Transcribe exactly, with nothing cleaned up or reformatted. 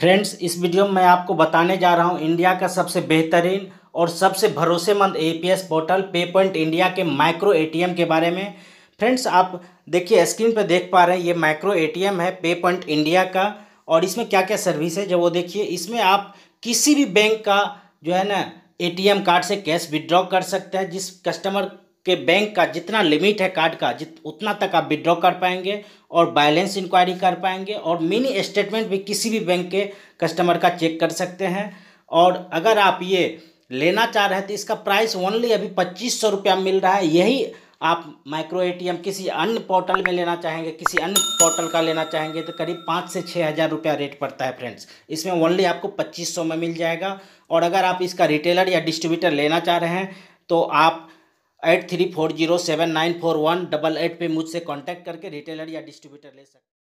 Friends, इस video में मैं आपको बताने जा रहा हूं इंडिया का सबसे बेहतरीन और सबसे भरोसेमंद APS portal pay point India के माइक्रो एटीएम के बारे में। फ्रेंड्स, आप देखिए स्क्रीन पर देख पा रहे हैं, ये माइक्रो एटीएम है पे पॉइंट इंडिया का। और इसमें क्या क्या सर्विस है जो वो देखिए। इसमें आप किसी भी बैंक का जो है ना एटीएम कार्ड से कैश विड्रॉ कर सकते हैं। जिस कस्टमर के बैंक का जितना लिमिट है कार्ड का जित उतना तक आप विड्रॉ कर पाएंगे और बैलेंस इंक्वायरी कर पाएंगे और मिनी स्टेटमेंट भी किसी भी बैंक के कस्टमर का चेक कर सकते हैं। और अगर आप ये लेना चाह रहे हैं तो इसका प्राइस ओनली अभी पच्चीस सौ रुपया मिल रहा है। यही आप माइक्रो एटीएम किसी अन्य पोर्टल में लेना चाहेंगे, किसी अन्य पोर्टल का लेना चाहेंगे तो करीब पाँच से छः हज़ार रुपया रेट पड़ता है। फ्रेंड्स, इसमें ओनली आपको पच्चीस सौ में मिल जाएगा। और अगर आप इसका रिटेलर या डिस्ट्रीब्यूटर लेना चाह रहे हैं तो आप eight three four zero seven nine four one double eight पे मुझसे कांटेक्ट करके रिटेलर या डिस्ट्रीब्यूटर ले सकते हैं।